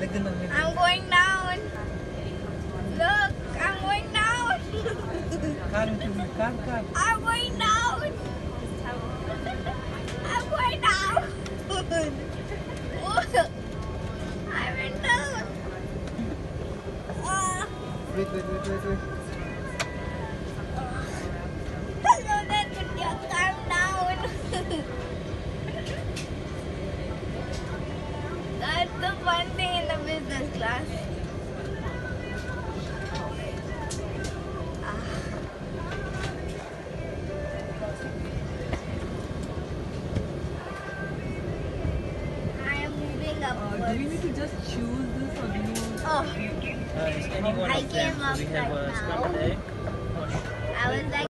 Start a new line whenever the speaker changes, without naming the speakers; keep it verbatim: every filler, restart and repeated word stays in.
I'm going down. Look, I'm going down. I'm going down. I'm going down. I went down. Uh,
Wait, wait, wait, wait, wait.
Hello, then put your calm down. That's the fun thing in the business class. I am moving upwards.
Uh, do we need to just choose this or do you?
Oh,
Uh, is any one
I
of them?
came up
So we have
right
a
now.
scrambled egg.
I was like.